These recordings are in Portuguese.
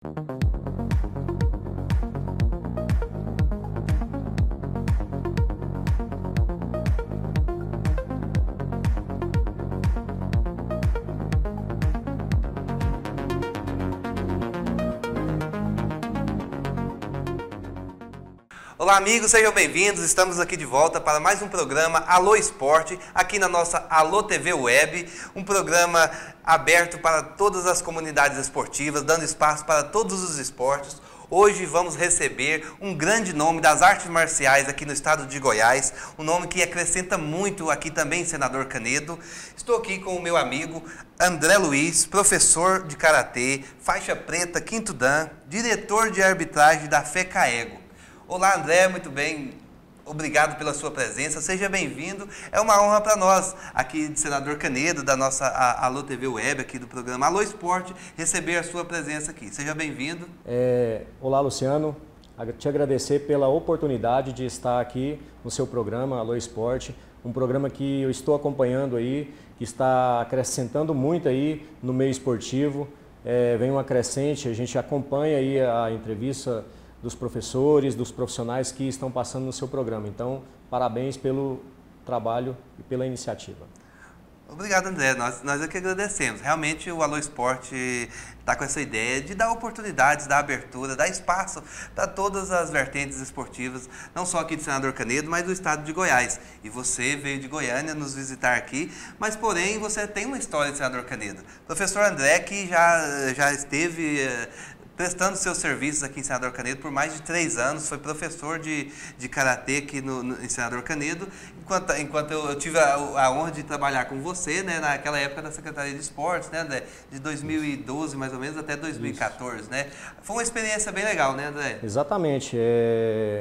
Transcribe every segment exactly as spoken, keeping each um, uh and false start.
Olá amigos, sejam bem-vindos, estamos aqui de volta para mais um programa Alô Esporte, aqui na nossa Alô T V Web, um programa aberto para todas as comunidades esportivas, dando espaço para todos os esportes. Hoje vamos receber um grande nome das artes marciais aqui no estado de Goiás, um nome que acrescenta muito aqui também, Senador Canedo. Estou aqui com o meu amigo André Luiz, professor de Karatê, faixa preta, quinto Dan, diretor de arbitragem da FECAEGO. Olá André, muito bem, obrigado pela sua presença, seja bem-vindo, é uma honra para nós, aqui de Senador Canedo, da nossa a, Alô T V Web, aqui do programa Alô Esporte, receber a sua presença aqui, seja bem-vindo. É, olá Luciano, te agradecer pela oportunidade de estar aqui no seu programa Alô Esporte, um programa que eu estou acompanhando aí, que está acrescentando muito aí no meio esportivo, é, vem uma crescente, a gente acompanha aí a entrevista dos professores, dos profissionais que estão passando no seu programa. Então, parabéns pelo trabalho e pela iniciativa. Obrigado, André. Nós, nós é que agradecemos. Realmente o Alô Esporte está com essa ideia de dar oportunidades, dar abertura, dar espaço para todas as vertentes esportivas, não só aqui de Senador Canedo, mas do estado de Goiás. E você veio de Goiânia nos visitar aqui, mas porém você tem uma história de Senador Canedo. Professor André, que já, já esteve prestando seus serviços aqui em Senador Canedo por mais de três anos, foi professor de, de Karatê aqui no, no, em Senador Canedo, enquanto, enquanto eu, eu tive a, a honra de trabalhar com você, né, naquela época da Secretaria de Esportes, né, André, de dois mil e doze mais ou menos até dois mil e quatorze, Isso. né? Foi uma experiência bem legal, né, André? Exatamente. É,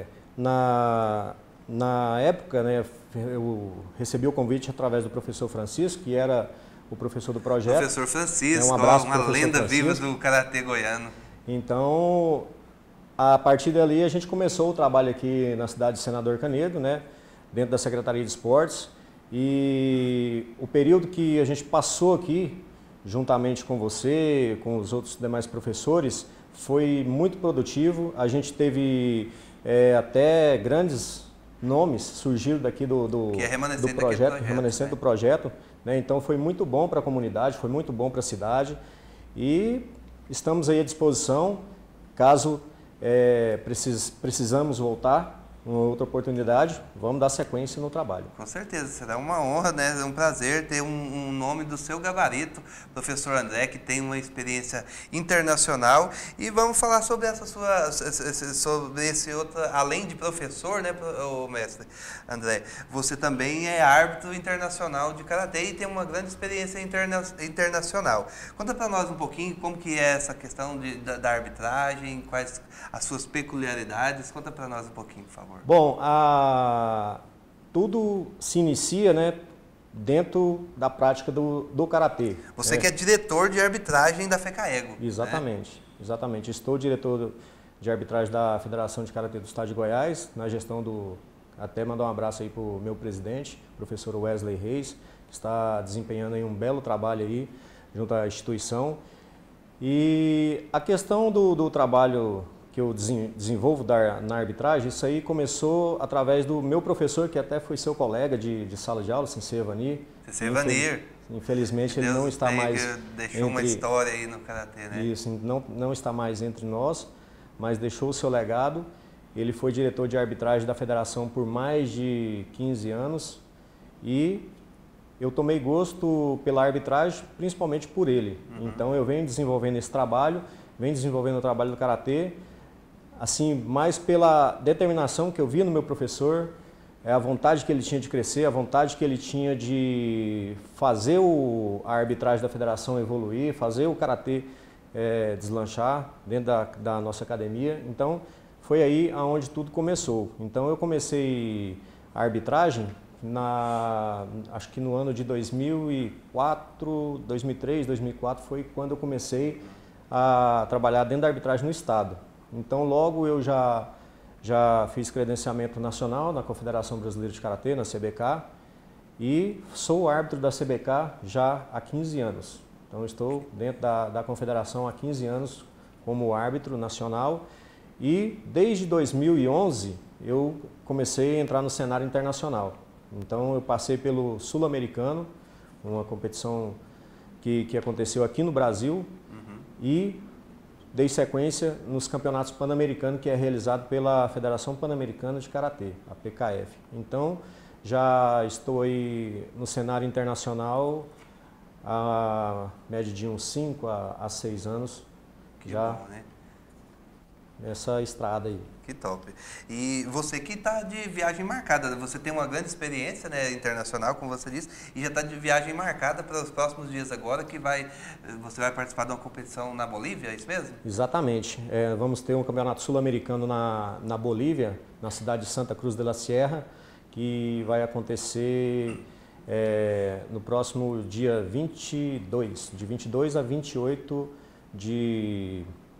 na, na época, né, eu recebi o convite através do professor Francisco, que era o professor do projeto. Professor Francisco, é, um abraço uma lenda viva do Karatê goiano. Então, a partir dali a gente começou o trabalho aqui na cidade de Senador Canedo, né, dentro da Secretaria de Esportes, e o período que a gente passou aqui, juntamente com você, com os outros demais professores, foi muito produtivo. A gente teve é, até grandes nomes surgiram daqui do, do, que é remanescente do projeto, projeto, remanescente né? do projeto, né, então foi muito bom para a comunidade, foi muito bom para a cidade e estamos aí à disposição, caso é, precis, precisamos voltar, uma outra oportunidade, vamos dar sequência no trabalho. Com certeza, será uma honra, né? É um prazer ter um, um nome do seu gabarito, professor André, que tem uma experiência internacional. E vamos falar sobre essa sua, sobre esse outro, além de professor, né, o mestre André, você também é árbitro internacional de Karatê e tem uma grande experiência interna, internacional. Conta para nós um pouquinho como que é essa questão de, da, da arbitragem, quais as suas peculiaridades, conta para nós um pouquinho, por favor. Bom, a... tudo se inicia, né, dentro da prática do, do Karatê. Você né? que é diretor de arbitragem da FECAEGO. Exatamente, né? exatamente. Estou diretor de arbitragem da Federação de Karatê do Estado de Goiás, na gestão do... Até mandar um abraço aí para o meu presidente, professor Wesley Reis, que está desempenhando aí um belo trabalho aí junto à instituição. E a questão do, do trabalho que eu desenvolvo na arbitragem, isso aí começou através do meu professor, que até foi seu colega de, de sala de aula, Sensei Evanir. Sensei Evanir. Infelizmente ele não está mais... Deixou entre... uma história aí no Karatê, né? Isso, não, não está mais entre nós, mas deixou o seu legado. Ele foi diretor de arbitragem da federação por mais de quinze anos e eu tomei gosto pela arbitragem, principalmente por ele. Uhum. Então eu venho desenvolvendo esse trabalho, venho desenvolvendo o trabalho do Karatê, assim, mais pela determinação que eu vi no meu professor, é a vontade que ele tinha de crescer, a vontade que ele tinha de fazer o, a arbitragem da federação evoluir, fazer o Karatê é, deslanchar dentro da, da nossa academia. Então, foi aí aonde tudo começou. Então, eu comecei a arbitragem, na, acho que no ano de dois mil e quatro, dois mil e três, dois mil e quatro, foi quando eu comecei a trabalhar dentro da arbitragem no estado. Então, logo eu já, já fiz credenciamento nacional na Confederação Brasileira de Karatê, na C B K, e sou árbitro da C B K já há quinze anos. Então, estou dentro da, da confederação há quinze anos como árbitro nacional e desde dois mil e onze eu comecei a entrar no cenário internacional. Então eu passei pelo Sul-Americano, uma competição que, que aconteceu aqui no Brasil, uhum. e dei sequência nos campeonatos pan-americanos que é realizado pela Federação Pan-Americana de Karatê, a P K F. Então já estou aí no cenário internacional a média de uns cinco a seis anos. Que já bom, né? Nessa estrada aí. Que top. E você que está de viagem marcada, você tem uma grande experiência, né, internacional, como você disse, e já está de viagem marcada para os próximos dias agora, que vai, você vai participar de uma competição na Bolívia, é isso mesmo? Exatamente. É, vamos ter um campeonato sul-americano na, na Bolívia, na cidade de Santa Cruz de la Sierra, que vai acontecer é, no próximo dia vinte e dois, de vinte e dois a vinte e oito de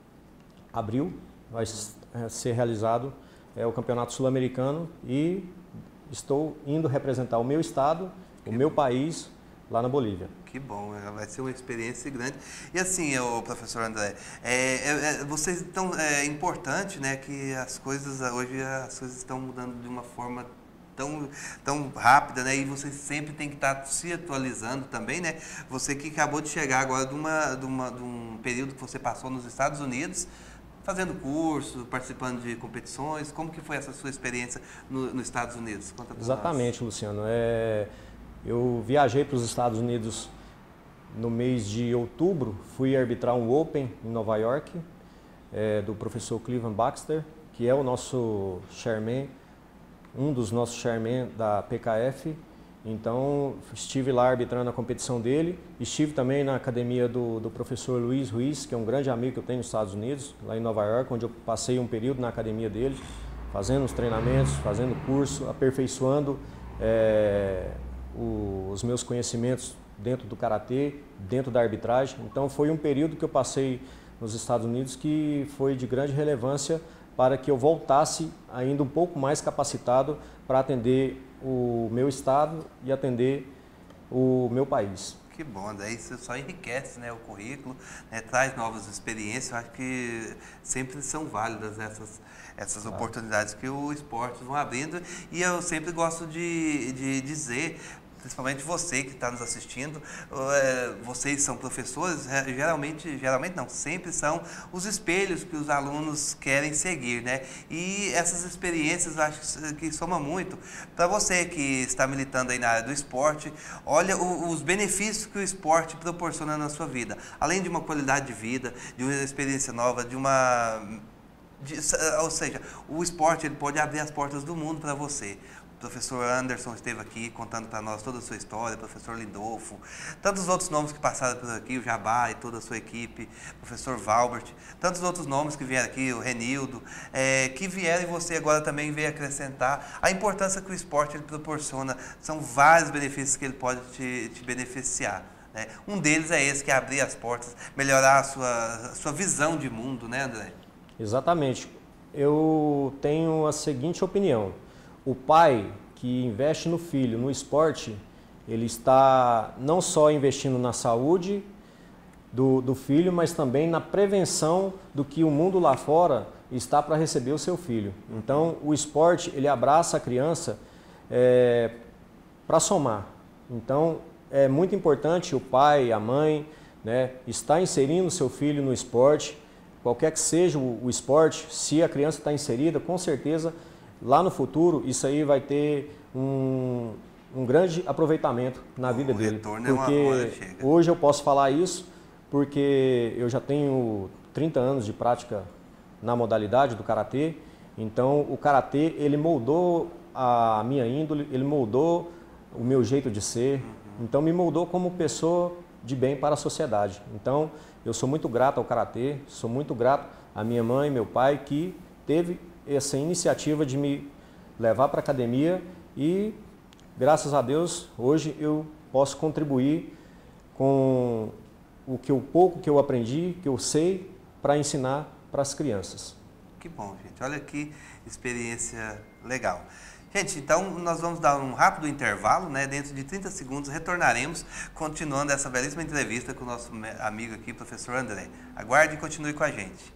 abril. Vai ser realizado é, o Campeonato Sul-Americano e estou indo representar o meu estado, que o meu bom. país, lá na Bolívia. Que bom, vai ser uma experiência grande. E assim, o professor André, é, é, vocês estão, é importante, né, que as coisas, hoje as coisas estão mudando de uma forma tão, tão rápida, né, e você sempre tem que estar se atualizando também, né, você que acabou de chegar agora de, uma, de, uma, de um período que você passou nos Estados Unidos, fazendo curso, participando de competições, como que foi essa sua experiência no, nos Estados Unidos? Conta pra Exatamente, nós. Luciano. É, eu viajei para os Estados Unidos no mês de outubro, fui arbitrar um Open em Nova York, é, do professor Cleveland Baxter, que é o nosso chairman, um dos nossos chairman da P K F. Então, estive lá arbitrando a competição dele, estive também na academia do, do professor Luiz Ruiz, que é um grande amigo que eu tenho nos Estados Unidos, lá em Nova York, onde eu passei um período na academia dele, fazendo os treinamentos, fazendo curso, aperfeiçoando é, o, os meus conhecimentos dentro do karatê, dentro da arbitragem. Então, foi um período que eu passei nos Estados Unidos que foi de grande relevância para que eu voltasse ainda um pouco mais capacitado para atender o meu estado e atender o meu país. Que bom, daí isso só enriquece, né, o currículo, né, traz novas experiências. Eu acho que sempre são válidas essas, essas claro. oportunidades que o esporte vão abrindo, e eu sempre gosto de, de dizer, principalmente você que está nos assistindo, é, vocês são professores, é, geralmente, geralmente não, sempre são os espelhos que os alunos querem seguir, né? E essas experiências eu acho que soma muito para você que está militando aí na área do esporte. Olha o, os benefícios que o esporte proporciona na sua vida, além de uma qualidade de vida, de uma experiência nova, de uma... De, ou seja, o esporte ele pode abrir as portas do mundo para você. O professor Anderson esteve aqui contando para nós toda a sua história, o professor Lindolfo, tantos outros nomes que passaram por aqui, o Jabá e toda a sua equipe, o professor Valbert, tantos outros nomes que vieram aqui, o Renildo, é, que vieram, e você agora também veio acrescentar a importância que o esporte ele proporciona. São vários benefícios que ele pode te, te beneficiar, né? Um deles é esse, que é abrir as portas, melhorar a sua, a sua visão de mundo, né, André? Exatamente. Eu tenho a seguinte opinião. O pai que investe no filho, no esporte, ele está não só investindo na saúde do, do filho, mas também na prevenção do que o mundo lá fora está para receber o seu filho. Então, o esporte, ele abraça a criança é, para somar. Então, é muito importante o pai, a mãe, né, estar inserindo o seu filho no esporte, qualquer que seja o, o esporte. Se a criança está inserida, com certeza, lá no futuro, isso aí vai ter um, um grande aproveitamento na vida o dele. Retorno porque é uma hora chega. Hoje eu posso falar isso porque eu já tenho trinta anos de prática na modalidade do karatê. Então, o karatê, ele moldou a minha índole, ele moldou o meu jeito de ser. Uhum. Então, me moldou como pessoa de bem para a sociedade. Então, eu sou muito grato ao karatê, sou muito grato à minha mãe e meu pai que teve essa iniciativa de me levar para a academia, e graças a Deus hoje eu posso contribuir com o que o pouco que eu aprendi, que eu sei, para ensinar para as crianças. Que bom, gente. Olha que experiência legal. Gente, então nós vamos dar um rápido intervalo, né? Dentro de trinta segundos retornaremos, continuando essa belíssima entrevista com o nosso amigo aqui, professor André. Aguarde e continue com a gente.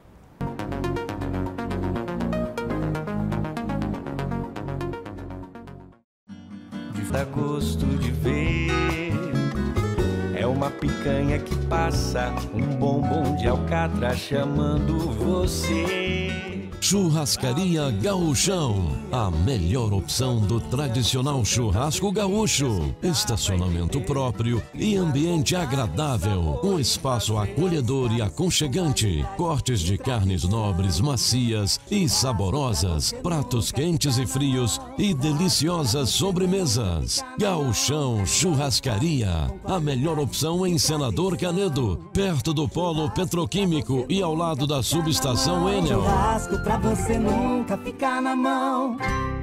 Dá gosto de ver, é uma picanha que passa, um bombom de alcatra chamando você. Churrascaria Gaúchão, a melhor opção do tradicional churrasco gaúcho. Estacionamento próprio e ambiente agradável. Um espaço acolhedor e aconchegante. Cortes de carnes nobres, macias e saborosas. Pratos quentes e frios e deliciosas sobremesas. Gaúchão Churrascaria, a melhor opção em Senador Canedo, perto do Polo Petroquímico e ao lado da subestação Enel. Pra você nunca ficar na mão.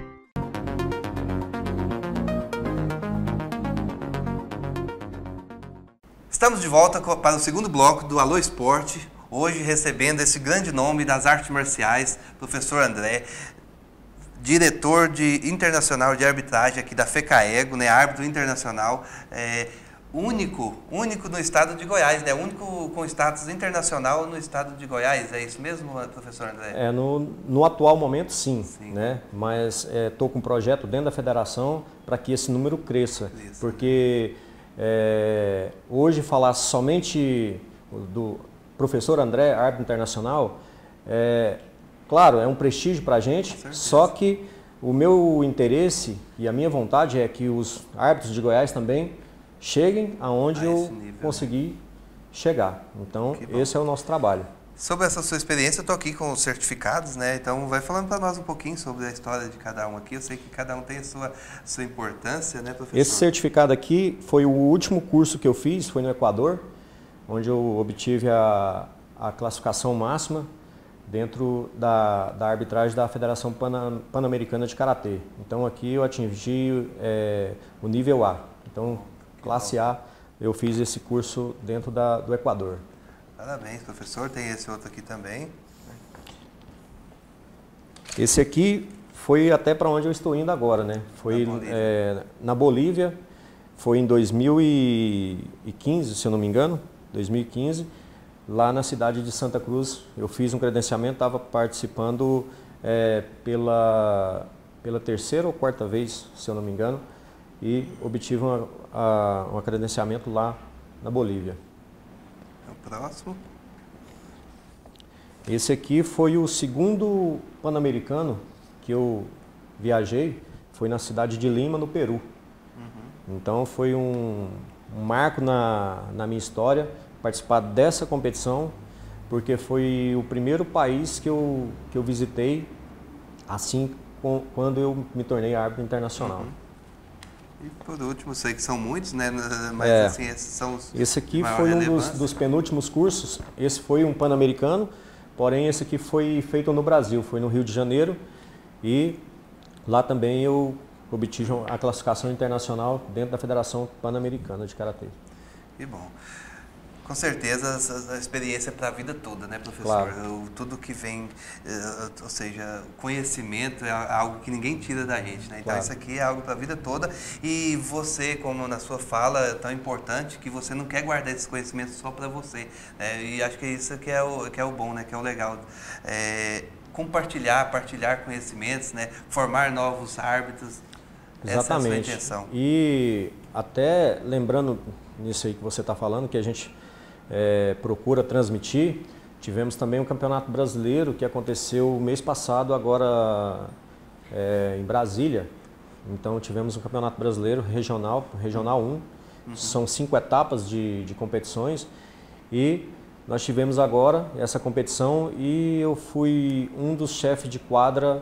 Estamos de volta para o segundo bloco do Alô Esporte, hoje recebendo esse grande nome das artes marciais, professor André, diretor de internacional de arbitragem aqui da FECAEGO, né, árbitro internacional, é, único, único no estado de Goiás, né? Único com status internacional no estado de Goiás, é isso mesmo, professor André? É, no, no atual momento, sim, sim. Né? Mas estou é, com um projeto dentro da federação para que esse número cresça, Isso. porque é, hoje falar somente do professor André, árbitro internacional, é, claro, é um prestígio para a gente, só que o meu interesse e a minha vontade é que os árbitros de Goiás também cheguem aonde eu nível, consegui né? chegar. Então, esse é o nosso trabalho. Sobre essa sua experiência, eu estou aqui com os certificados, né? Então, vai falando para nós um pouquinho sobre a história de cada um aqui. Eu sei que cada um tem a sua, sua importância, né, professor? Esse certificado aqui foi o último curso que eu fiz, foi no Equador, onde eu obtive a, a classificação máxima dentro da, da arbitragem da Federação Pan, Pan-Americana de Karatê. Então, aqui eu atingi é, o nível A. Então, classe A, eu fiz esse curso dentro da, do Equador. Parabéns, professor. Tem esse outro aqui também. Esse aqui foi até para onde eu estou indo agora, né? Foi na Bolívia. É, na Bolívia, foi em dois mil e quinze, se eu não me engano, dois mil e quinze, lá na cidade de Santa Cruz. Eu fiz um credenciamento, estava participando é, pela, pela terceira ou quarta vez, se eu não me engano, e obtive uma, a, um credenciamento lá na Bolívia. O próximo. Esse aqui foi o segundo Pan-Americano que eu viajei, foi na cidade de Lima, no Peru. Uhum. Então foi um, um marco na, na minha história participar dessa competição, porque foi o primeiro país que eu, que eu visitei assim com, quando eu me tornei árbitro internacional. Uhum. E por último, sei que são muitos, né? Mas é, assim, esses são os Esse aqui foi um dos, dos penúltimos cursos. Esse foi um Pan-Americano, porém esse aqui foi feito no Brasil, foi no Rio de Janeiro. E lá também eu obtive a classificação internacional dentro da Federação Pan-Americana de Karatê. Que bom. Com certeza, a experiência é para a vida toda, né, professor? Claro. Tudo que vem, ou seja, conhecimento é algo que ninguém tira da gente, né? Então, claro. Isso aqui é algo para a vida toda. E você, como na sua fala, é tão importante que você não quer guardar esses conhecimentos só para você, né? E acho que isso que é o, que é o bom, né? Que é o legal. É, compartilhar, partilhar conhecimentos, né? Formar novos árbitros. Exatamente. Essa é a sua intenção. E até lembrando nisso aí que você está falando, que a gente É, procura transmitir. Tivemos também um campeonato brasileiro que aconteceu mês passado, agora é, em Brasília. Então tivemos um campeonato brasileiro regional, regional um. Uhum. São cinco etapas de, de competições e nós tivemos agora essa competição e eu fui um dos chefes de quadra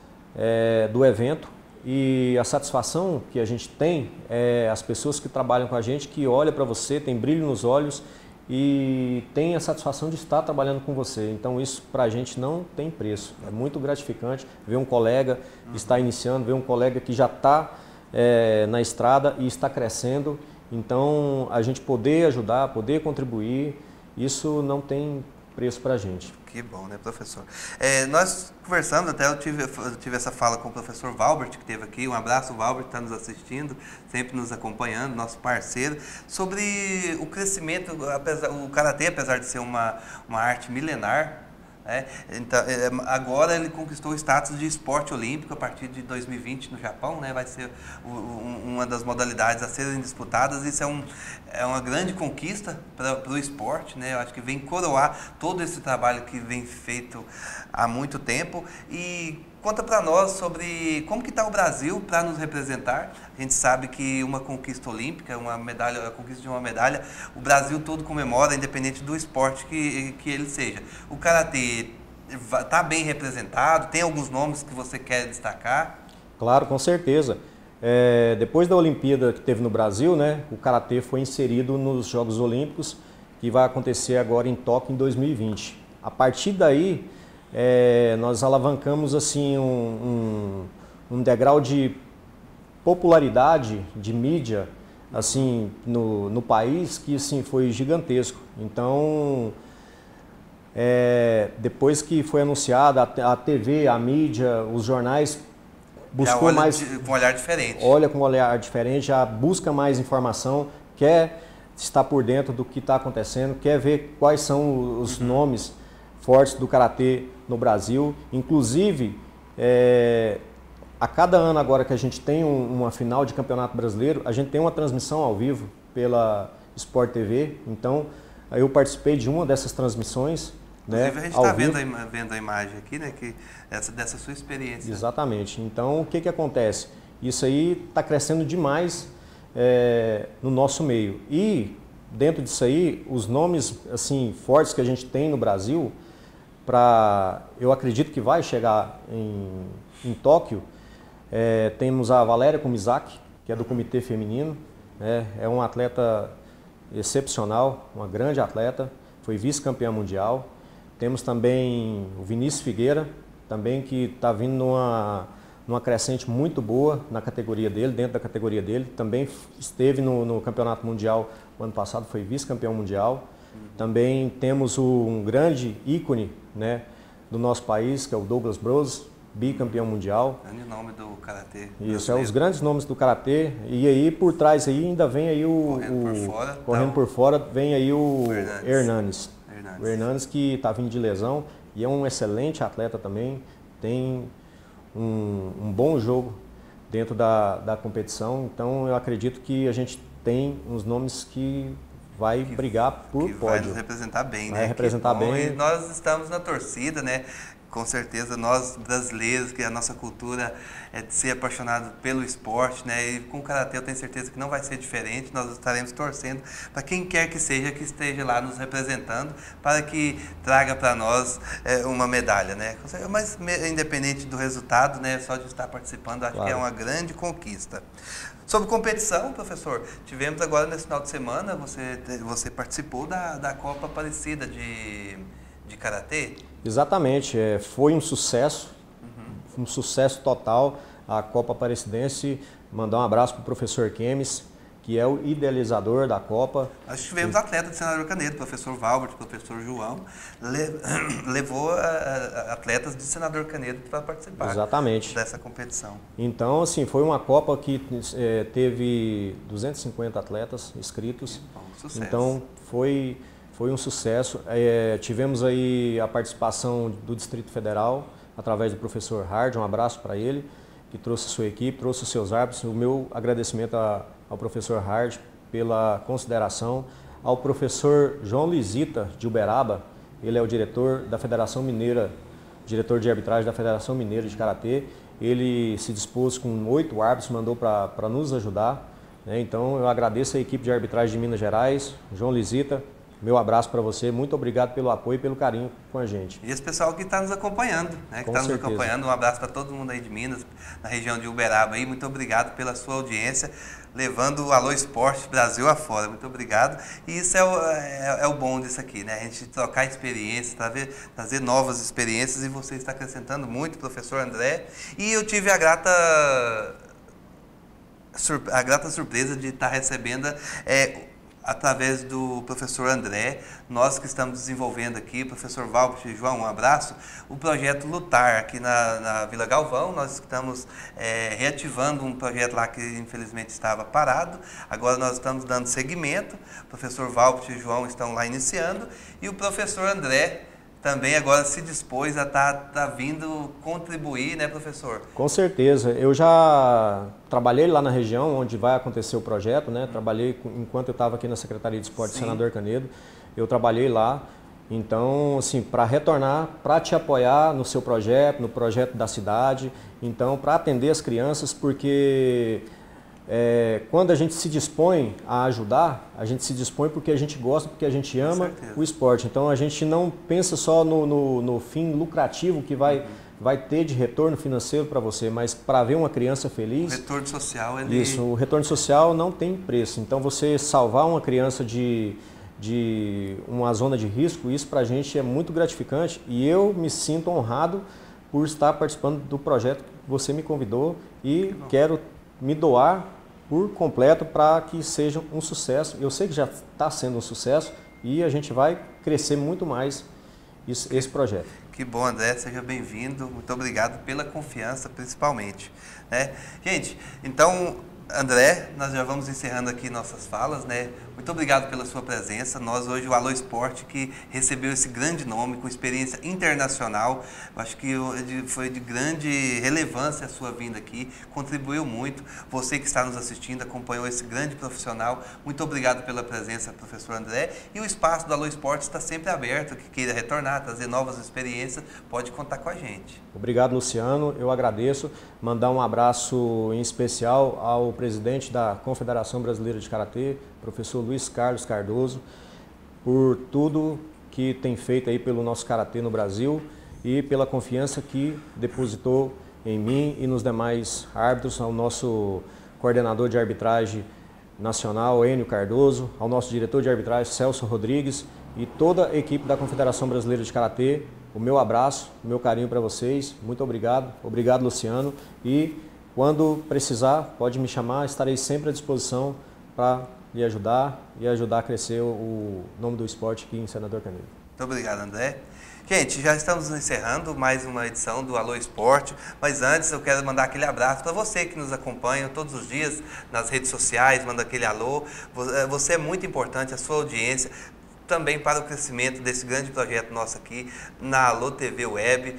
é, do evento. E a satisfação que a gente tem é as pessoas que trabalham com a gente, que olham para você, tem brilho nos olhos e tem a satisfação de estar trabalhando com você. Então isso para a gente não tem preço. É muito gratificante ver um colega que está iniciando, ver um colega que já está é, na estrada e está crescendo. Então a gente poder ajudar, poder contribuir, isso não tem preço para a gente. Que bom, né, professor? É, nós conversamos, até eu tive, eu tive essa fala com o professor Valbert, que esteve aqui. Um abraço, Valbert, que está nos assistindo, sempre nos acompanhando, nosso parceiro, sobre o crescimento, apesar, o karatê, apesar de ser uma, uma arte milenar, É, então, agora ele conquistou o status de esporte olímpico a partir de dois mil e vinte no Japão, né? Vai ser o, um, uma das modalidades a serem disputadas. Isso é, um, é uma grande conquista para o esporte, né? Eu acho que vem coroar todo esse trabalho que vem feito há muito tempo. E conta para nós sobre como que está o Brasil para nos representar. A gente sabe que uma conquista olímpica, uma medalha, a conquista de uma medalha, o Brasil todo comemora, independente do esporte que, que ele seja. O karatê está bem representado? Tem alguns nomes que você quer destacar? Claro, com certeza. É, depois da Olimpíada que teve no Brasil, né, o karatê foi inserido nos Jogos Olímpicos, que vai acontecer agora em Tóquio em dois mil e vinte. A partir daí, É, nós alavancamos assim um, um, um degrau de popularidade de mídia assim no, no país que assim foi gigantesco. Então, é, depois que foi anunciada a, a T V, a mídia, os jornais buscou olha mais de, com um olhar diferente. Olha com um olhar diferente, já busca mais informação, quer estar por dentro do que está acontecendo, quer ver quais são os uhum. nomes fortes do karatê no Brasil. Inclusive, é, a cada ano agora que a gente tem um, uma final de campeonato brasileiro, a gente tem uma transmissão ao vivo pela Sport T V. Então, eu participei de uma dessas transmissões. Inclusive, né, a gente está vendo, vendo a imagem aqui, né, que essa, dessa sua experiência. Exatamente. Então, o que, que acontece? Isso aí está crescendo demais é, no nosso meio. E, dentro disso aí, os nomes assim, fortes que a gente tem no Brasil, Pra, eu acredito que vai chegar em, em Tóquio, é, temos a Valéria Kumizaki, que é do Comitê Feminino, né, é uma atleta excepcional, uma grande atleta, foi vice-campeã mundial. Temos também o Vinícius Figueira, também que está vindo numa, numa crescente muito boa na categoria dele, dentro da categoria dele. Também esteve no, no Campeonato Mundial, o ano passado foi vice-campeão mundial. Também temos o, um grande ícone, né, do nosso país, que é o Douglas Bros, bicampeão mundial. Grande nome do karatê. Isso, é os grandes nomes do karatê. E aí por trás aí ainda vem aí o correndo, o, por, fora, correndo então, por fora vem aí o Hernanes. Hernanes. Hernanes. O Hernanes que está vindo de lesão e é um excelente atleta também, tem um, um bom jogo dentro da, da competição. Então eu acredito que a gente tem uns nomes que vai que, brigar por que pódio. Vai nos representar bem, vai né? representar bem. E nós estamos na torcida, né? Com certeza nós brasileiros, que a nossa cultura é de ser apaixonado pelo esporte, né? E com o karatê eu tenho certeza que não vai ser diferente. Nós estaremos torcendo para quem quer que seja que esteja lá nos representando, para que traga para nós é, uma medalha, né? Mas independente do resultado, né? Só de estar participando, acho claro. que é uma grande conquista. Sobre competição, professor, tivemos agora nesse final de semana, você, você participou da, da Copa Aparecida de, de Karatê? Exatamente, é, foi um sucesso, uhum. um sucesso total a Copa Aparecidense. Mandar um abraço para o professor Kemes, que é o idealizador da Copa. Nós tivemos atletas de Senador Canedo, professor Valbert, professor João, le, levou a, a, atletas de Senador Canedo para participar Exatamente. dessa competição. Então, assim, foi uma Copa que é, teve duzentos e cinquenta atletas inscritos. Bom, sucesso. Então, foi, foi um sucesso. É, tivemos aí a participação do Distrito Federal, através do professor Hard, um abraço para ele, que trouxe a sua equipe, trouxe os seus árbitros. O meu agradecimento a ao professor Hard pela consideração, ao professor João Lisita de Uberaba, ele é o diretor da Federação Mineira, diretor de arbitragem da Federação Mineira de Karatê. Ele se dispôs com oito árbitros, mandou para nos ajudar, né? Então eu agradeço a equipe de arbitragem de Minas Gerais, João Lisita. Meu abraço para você, muito obrigado pelo apoio e pelo carinho com a gente. E esse pessoal que está nos acompanhando, né? Que está nos acompanhando, um abraço para todo mundo aí de Minas, na região de Uberaba aí, muito obrigado pela sua audiência, levando o Alô Esporte Brasil afora, muito obrigado. E isso é o, é, é o bom disso aqui, né? A gente trocar experiências, trazer, trazer novas experiências, e você está acrescentando muito, professor André. E eu tive a grata, a grata surpresa de estar recebendo é, através do professor André, nós que estamos desenvolvendo aqui, professor Valpes, João, um abraço, o projeto Lutar aqui na, na Vila Galvão. Nós estamos é, reativando um projeto lá que infelizmente estava parado, agora nós estamos dando seguimento, o professor Valpes e João estão lá iniciando, e o professor André também agora se dispôs a estar tá, tá vindo contribuir, né, professor? Com certeza. Eu já trabalhei lá na região onde vai acontecer o projeto, né? Trabalhei enquanto eu estava aqui na Secretaria de Esporte do Senador Canedo. Eu trabalhei lá. Então, assim, para retornar, para te apoiar no seu projeto, no projeto da cidade. Então, para atender as crianças, porque é, quando a gente se dispõe a ajudar, a gente se dispõe porque a gente gosta, porque a gente ama o esporte. Então a gente não pensa só no, no, no fim lucrativo que vai, uhum. vai ter de retorno financeiro para você, mas para ver uma criança feliz... O retorno social... Ele... Isso, o retorno social não tem preço. Então você salvar uma criança de, de uma zona de risco, isso para a gente é muito gratificante e eu me sinto honrado por estar participando do projeto que você me convidou e quero me doar por completo para que seja um sucesso. Eu sei que já está sendo um sucesso e a gente vai crescer muito mais isso, esse projeto. Que bom, André, seja bem-vindo. Muito obrigado pela confiança, principalmente. Né? Gente, então, André, nós já vamos encerrando aqui nossas falas, né? Muito obrigado pela sua presença. Nós hoje, o Alô Esporte, que recebeu esse grande nome, com experiência internacional, eu acho que foi de grande relevância a sua vinda aqui, contribuiu muito. Você que está nos assistindo, acompanhou esse grande profissional, muito obrigado pela presença, professor André. E o espaço do Alô Esporte está sempre aberto, que queira retornar, trazer novas experiências, pode contar com a gente. Obrigado, Luciano, eu agradeço. Mandar um abraço em especial ao presidente da Confederação Brasileira de Karatê, professor Luiz Carlos Cardoso, por tudo que tem feito aí pelo nosso karatê no Brasil e pela confiança que depositou em mim e nos demais árbitros, ao nosso coordenador de arbitragem nacional, Enio Cardoso, ao nosso diretor de arbitragem, Celso Rodrigues, e toda a equipe da Confederação Brasileira de Karatê. O meu abraço, o meu carinho para vocês, muito obrigado, obrigado, Luciano, e quando precisar, pode me chamar, estarei sempre à disposição para lhe ajudar e ajudar a crescer o nome do esporte aqui em Senador Canedo. Muito obrigado, André. Gente, já estamos encerrando mais uma edição do Alô Esporte, mas antes eu quero mandar aquele abraço para você que nos acompanha todos os dias nas redes sociais, manda aquele alô. Você é muito importante, a sua audiência, também para o crescimento desse grande projeto nosso aqui na Alô T V Web,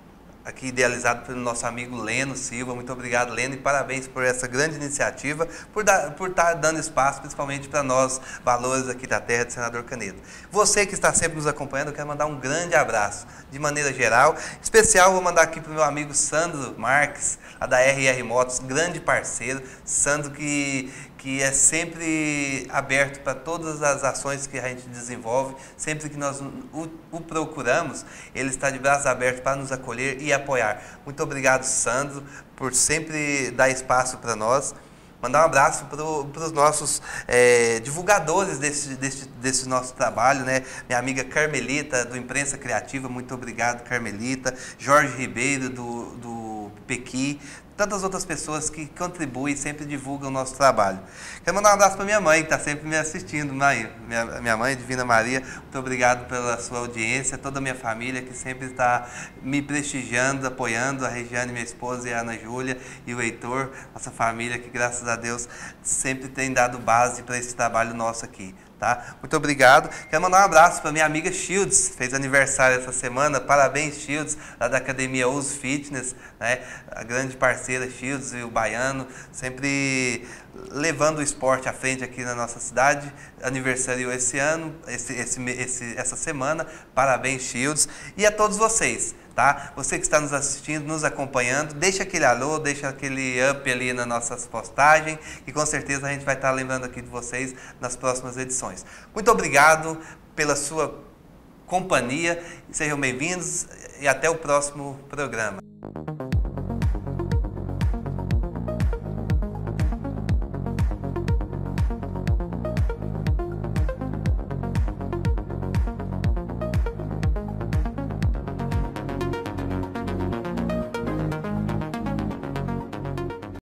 aqui idealizado pelo nosso amigo Leno Silva. Muito obrigado, Leno, e parabéns por essa grande iniciativa, por, dar, por estar dando espaço, principalmente para nós, valores aqui da terra de Senador Canedo. Você que está sempre nos acompanhando, eu quero mandar um grande abraço, de maneira geral. Especial, vou mandar aqui para o meu amigo Sandro Marques, lá da R R Motos, grande parceiro. Sandro que... que é sempre aberto para todas as ações que a gente desenvolve, sempre que nós o, o procuramos, ele está de braços abertos para nos acolher e apoiar. Muito obrigado, Sandro, por sempre dar espaço para nós. Mandar um abraço para os nossos é, divulgadores desse, desse, desse nosso trabalho, né? Minha amiga Carmelita, do Imprensa Criativa, muito obrigado, Carmelita. Jorge Ribeiro, do, do Pequi. Tantas outras pessoas que contribuem e sempre divulgam o nosso trabalho. Quero mandar um abraço para minha mãe, que está sempre me assistindo. Mãe, minha, minha mãe, Divina Maria, muito obrigado pela sua audiência, toda a minha família que sempre está me prestigiando, apoiando, a Regiane, minha esposa, e a Ana Júlia e o Heitor, nossa família que, graças a Deus, sempre tem dado base para esse trabalho nosso aqui. Tá? Muito obrigado. Quero mandar um abraço para minha amiga Shields, fez aniversário essa semana. Parabéns, Shields, lá da Academia Uso Fitness, né? A grande parceira Shields e o Baiano, sempre levando o esporte à frente aqui na nossa cidade. Aniversário esse ano, esse, esse, esse, essa semana. Parabéns, Shields. E a todos vocês. Tá? Você que está nos assistindo, nos acompanhando, deixa aquele alô, deixa aquele up ali nas nossas postagens, e com certeza a gente vai estar lembrando aqui de vocês nas próximas edições. Muito obrigado pela sua companhia, sejam bem-vindos e até o próximo programa.